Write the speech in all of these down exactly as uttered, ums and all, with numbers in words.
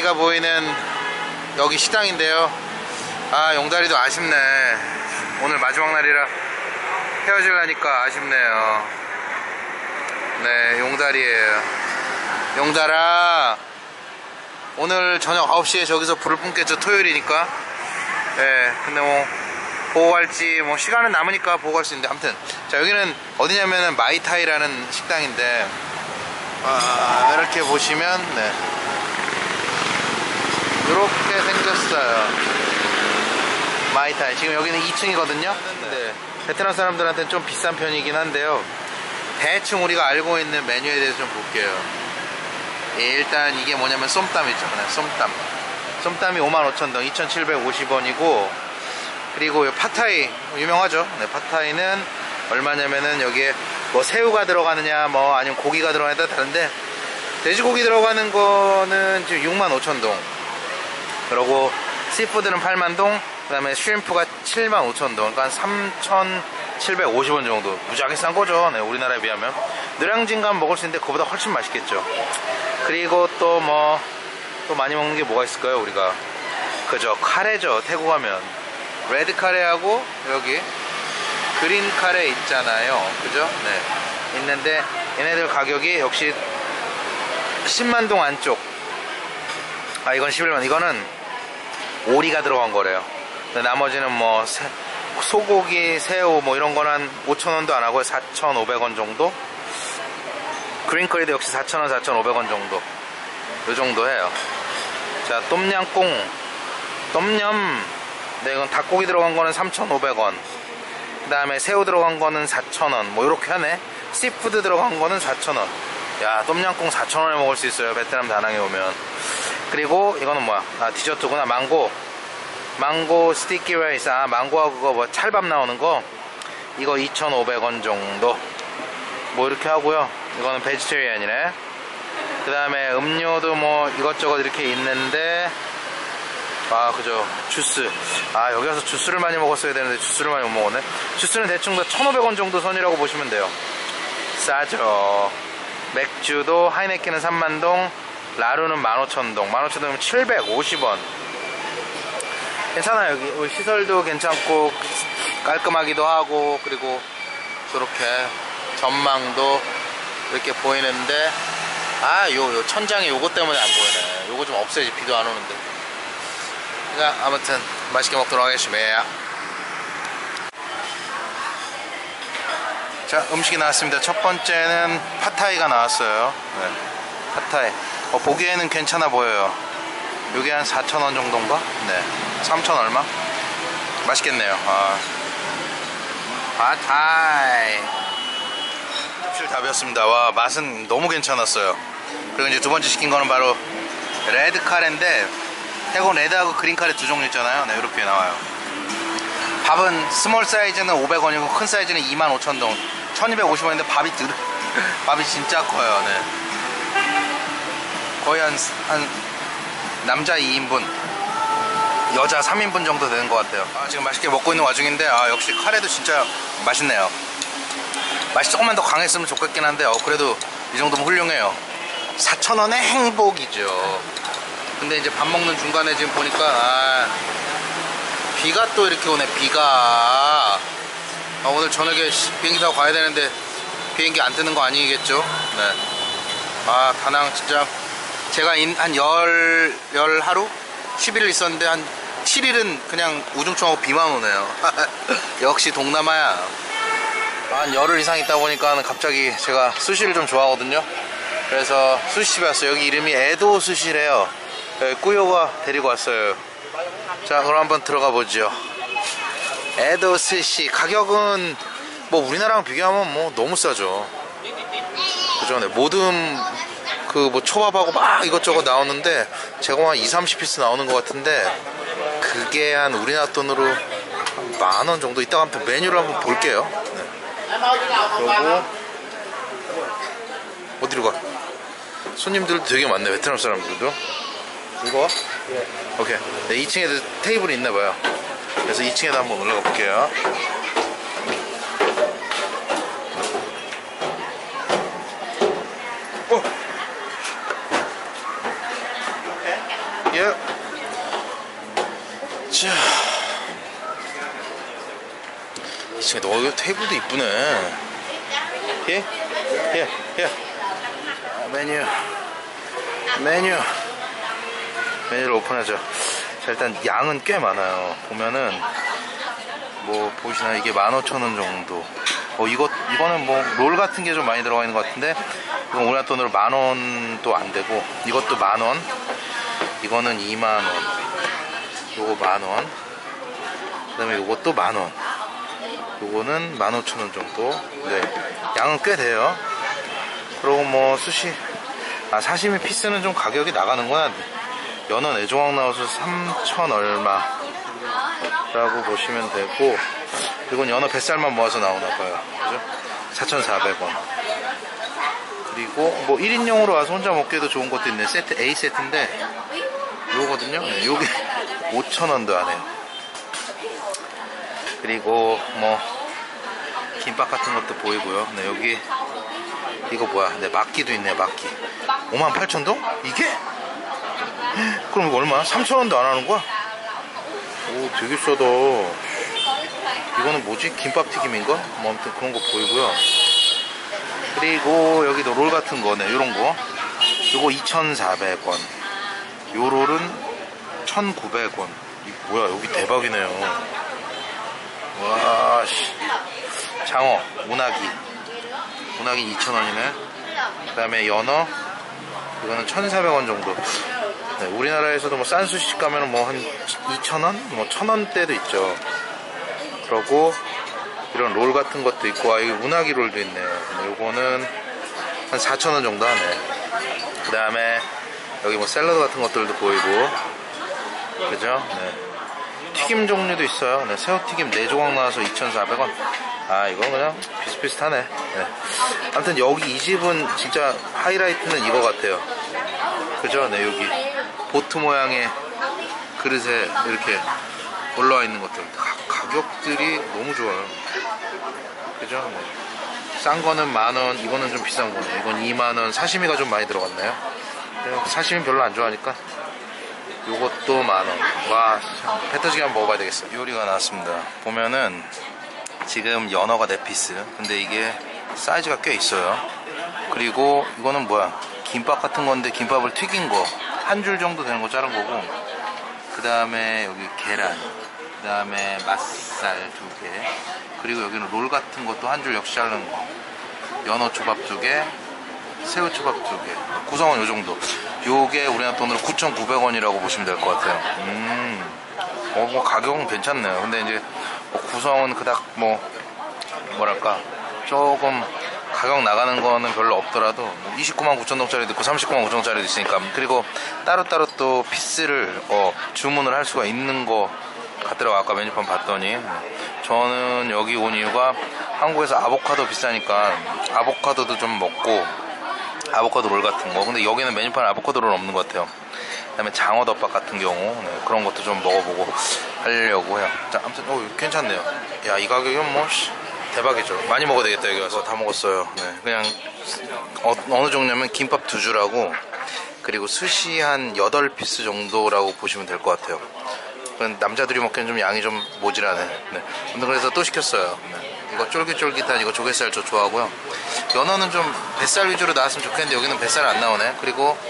용다리가 보이는 여기 식당인데요. 아, 용다리도 아쉽네. 오늘 마지막 날이라 헤어질라니까 아쉽네요. 네, 용다리에요. 용다라, 오늘 저녁 아홉 시에 저기서 불을 뿜겠죠. 토요일이니까. 네, 근데 뭐 보고 갈지, 뭐 시간은 남으니까 보고 갈 수 있는데, 아무튼 자, 여기는 어디냐면은 마이타이라는 식당인데, 아, 이렇게 보시면 네, 이렇게 생겼어요. 마이타이. 지금 여기는 이 층이거든요. 네, 베트남 사람들한테는 좀 비싼 편이긴 한데요. 대충 우리가 알고 있는 메뉴에 대해서 좀 볼게요. 예, 일단 이게 뭐냐면 쏨땀 있죠. 그냥 쏨땀. 쏨땀이 오만 오천 동, 이천칠백오십 원이고, 그리고 요 팟타이 유명하죠. 네, 팟타이는 얼마냐면은 여기에 뭐 새우가 들어가느냐, 뭐 아니면 고기가 들어가느냐에 따라 다른데, 돼지고기 들어가는 거는 지금 육만 오천 동, 그리고 씨푸드는 팔만 동, 그 다음에 슈림프가 칠만 오천 동, 그러니까 삼천칠백오십 원 정도. 무지하게 싼 거죠. 네, 우리나라에 비하면. 노량진가면 먹을 수 있는데 그거보다 훨씬 맛있겠죠. 그리고 또 뭐 또 많이 먹는 게 뭐가 있을까요? 우리가 그죠, 카레죠. 태국 가면 레드 카레하고 여기 그린 카레 있잖아요. 그죠? 네, 있는데 얘네들 가격이 역시 십만 동 안쪽. 아, 이건 십일만. 이거는 오리가 들어간 거래요. 나머지는 뭐 새, 소고기, 새우 뭐 이런 거는 한 오천 원도 안 하고요. 사천오백 원 정도. 그린커리도 역시 사천 원, 사천오백 원 정도. 요 정도 해요. 자, 똠양꿍, 똠얌. 네, 이건 닭고기 들어간 거는 삼천오백 원. 그 다음에 새우 들어간 거는 사천 원. 뭐 이렇게 하네. 씨푸드 들어간 거는 사천 원. 야, 똠양꿍 사천 원에 먹을 수 있어요. 베트남 다낭에 오면. 그리고 이거는 뭐야? 아, 디저트구나. 망고. 망고 스티키 라이스. 아, 망고하고 그거 뭐 찰밥 나오는 거. 이거 이천오백 원 정도. 뭐 이렇게 하고요. 이거는 베지테리안이네. 그 다음에 음료도 뭐 이것저것 이렇게 있는데, 아, 그죠. 주스. 아, 여기 와서 주스를 많이 먹었어야 되는데 주스를 많이 못 먹었네. 주스는 대충 다 천오백 원 정도 선이라고 보시면 돼요. 싸죠. 맥주도 하이네켄은 삼만 동, 라루는 만 오천 동. 만 오천 동이면 칠백오십 원. 괜찮아요. 여기 시설도 괜찮고 깔끔하기도 하고, 그리고 저렇게 전망도 이렇게 보이는데, 아, 요, 요 천장이 요거 때문에 안 보이네. 요거 좀 없애야지. 비도 안 오는데. 자, 아무튼 맛있게 먹도록 하겠습니다. 자, 음식이 나왔습니다. 첫 번째는 팟타이가 나왔어요. 네, 팟타이. 어, 보기에는 괜찮아 보여요. 요게 한 사천 원 정도인가? 네, 삼천 얼마? 맛있겠네요. 아, 팟타이. 접시를 다 비웠습니다. 와, 맛은 너무 괜찮았어요. 그리고 이제 두 번째 시킨 거는 바로 레드 카레인데, 태국 레드하고 그린 카레 두 종류 있잖아요. 네, 이렇게 나와요. 밥은 스몰 사이즈는 오백 원이고 큰 사이즈는 이만 오천 동, 천이백오십 원인데 밥이 드 밥이 진짜 커요. 네, 거의 한, 한 남자 이 인분, 여자 삼 인분 정도 되는 것 같아요. 아, 지금 맛있게 먹고 있는 와중인데, 아, 역시 카레도 진짜 맛있네요. 맛이 조금만 더 강했으면 좋겠긴 한데, 어, 그래도 이 정도면 훌륭해요. 사천 원의 행복이죠. 근데 이제 밥 먹는 중간에 지금 보니까, 아, 비가 또 이렇게 오네. 비가. 아, 오늘 저녁에 비행기 타고 가야 되는데 비행기 안 뜨는 거 아니겠죠? 네. 아, 다낭 진짜 제가 한 열, 열 하루? 십일 일 있었는데 한 칠 일은 그냥 우중충하고 비만 오네요. 역시 동남아야. 한 열흘 이상 있다 보니까 갑자기 제가 스시를 좀 좋아하거든요. 그래서 스시집에 왔어요. 여기 이름이 에도 스시래요. 꾸요가 데리고 왔어요. 자, 그럼 한번 들어가 보죠. 에도 스시. 가격은 뭐 우리나라랑 비교하면 뭐 너무 싸죠. 그죠? 네, 모든 그 뭐 초밥하고 막 이것저것 나오는데 제가 한 이삼십 피스 나오는 것 같은데, 그게 한 우리나라 돈으로 한 만 원 정도. 이따가 한번 메뉴를 한번 볼게요. 네. 그리고 어디로 가? 손님들도 되게 많네. 베트남 사람들도. 이거? 예. 오케이. 네, 이 층에도 테이블이 있나봐요. 그래서 이 층에도 한번 올라가 볼게요. 어. 자, 이 층에 너 이거 테이블도 이쁘네. 예? 예? 예? 아, 메뉴 메뉴 메뉴를 오픈하죠. 자, 일단 양은 꽤 많아요. 보면은 뭐 보시나요? 이게 만 오천 원 정도. 어, 이거, 이거는 뭐 롤 같은 게 좀 많이 들어가 있는 것 같은데 이건 우리나라 돈으로 만 원도 안 되고, 이것도 만 원, 이거는 이만 원, 요거 만 원, 그 다음에 요것도 만 원, 요거는 만 오천 원 정도. 네, 양은 꽤 돼요. 그리고 뭐 수시, 아 사시미 피스는 좀 가격이 나가는구나. 연어 내조각 나와서 삼천 얼마 라고 보시면 되고, 이건 연어 뱃살만 모아서 나오나봐요. 그죠? 사천사백 원. 그리고 뭐 일 인용으로 와서 혼자 먹기에도 좋은 것도 있네. 세트 A 세트인데 요거거든요. 네, 요게 오천 원도 안 해요. 그리고 뭐 김밥 같은 것도 보이고요. 네, 여기 이거 뭐야? 네, 막기도 있네요. 막기 오만 팔천 동? 이게? 그럼 이거 얼마야? 삼천 원도 안 하는 거야? 오, 되게 싸다. 이거는 뭐지? 김밥 튀김인가? 뭐 아무튼 그런 거 보이고요. 그리고 여기도 롤 같은 거네. 요런 거 요거 이천사백 원, 요 롤은 천구백 원. 이 뭐야, 여기 대박이네요. 와, 씨. 장어, 운하기 운하기 이천 원이네. 그 다음에 연어, 이거는 천사백 원 정도. 네, 우리나라에서도 뭐 싼 수식 가면은 뭐 한 이천 원? 뭐 천 원대도 있죠. 그러고 이런 롤 같은 것도 있고, 아, 여기 운하기 롤도 있네요. 요거는 한 사천 원 정도 하네. 그 다음에 여기 뭐 샐러드 같은 것들도 보이고, 그죠? 네. 튀김 종류도 있어요. 네, 새우튀김 네 조각 나와서 이천사백 원. 아, 이건 그냥 비슷비슷하네. 네. 아무튼 여기 이 집은 진짜 하이라이트는 이거 같아요. 그죠? 네, 여기 보트 모양의 그릇에 이렇게 올라와 있는 것들, 가, 가격들이 너무 좋아요. 그죠? 네. 싼 거는 만 원, 이거는 좀 비싼 거네. 이건 이만 원. 사시미가 좀 많이 들어갔나요? 사시미 별로 안 좋아하니까 요것도 만 원. 와, 배 터지게 한번 먹어봐야 되겠어. 요리가 나왔습니다. 보면은 지금 연어가 네 피스. 근데 이게 사이즈가 꽤 있어요. 그리고 이거는 뭐야, 김밥 같은 건데 김밥을 튀긴 거 한 줄 정도 되는 거 자른 거고, 그 다음에 여기 계란, 그 다음에 맛살 두 개, 그리고 여기는 롤 같은 것도 한 줄 역시 자른 거, 연어 초밥 두 개, 새우 초밥 두 개, 구성은 요 정도. 요게 우리나라 돈으로 구천구백 원이라고 보시면 될 것 같아요. 음, 어, 뭐 가격은 괜찮네요. 근데 이제 뭐 구성은 그닥 뭐 뭐랄까 조금 가격 나가는 거는 별로 없더라도 뭐 이십구만 구천 동짜리도 있고 삼십구만 구천 동짜리도 있으니까. 그리고 따로따로 또 피스를 어, 주문을 할 수가 있는 거 같더라고. 아까 메뉴판 봤더니. 저는 여기 온 이유가 한국에서 아보카도 비싸니까 아보카도도 좀 먹고, 아보카도 롤 같은 거. 근데 여기는 메뉴판에 아보카도 롤 없는 것 같아요. 그 다음에 장어덮밥 같은 경우, 네, 그런 것도 좀 먹어보고 하려고 해요. 자, 아무튼 어, 괜찮네요. 야, 이 가격이면 뭐 대박이죠. 많이 먹어야 되겠다. 여기 와서 다 먹었어요. 네, 그냥 어, 어느 종류냐면 김밥 두 줄하고, 그리고 스시 한 여덟 피스 정도라고 보시면 될 것 같아요. 남자들이 먹기엔 좀 양이 좀 모자라네. 네. 그래서 또 시켰어요. 네. 이거 쫄깃쫄깃한 이거 조갯살 저 좋아하고요. 연어는 좀 뱃살 위주로 나왔으면 좋겠는데 여기는 뱃살 안 나오네. 그리고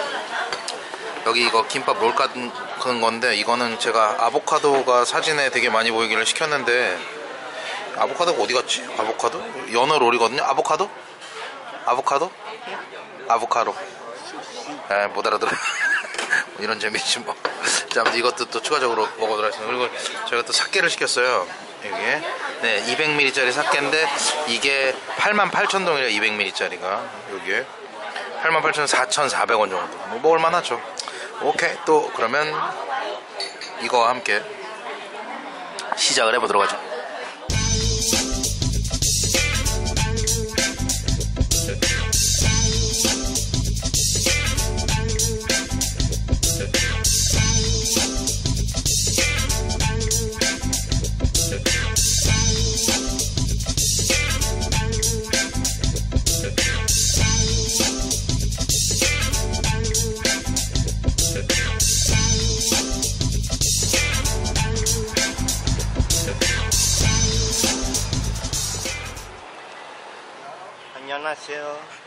여기 이거 김밥 롤 같은 건데, 이거는 제가 아보카도가 사진에 되게 많이 보이길래 시켰는데 아보카도가 어디 갔지? 아보카도? 연어 롤이거든요. 아보카도? 아보카도? 아보카도. 에, 못 알아들어. 이런 재미지 뭐. 자, 이것도 또 추가적으로 먹어보도록 하겠습니다. 그리고 저희가 또 삭개를 시켰어요. 이게 네, 이백 밀리리터짜리 삭개인데 이게 팔만 팔천 동이래요. 이백 밀리리터짜리가 여기에 팔만 팔천 원, 사천사백 원 정도. 뭐 먹을만 하죠. 오케이, 또 그러면 이거와 함께 시작을 해보도록 하죠. 안녕하세요.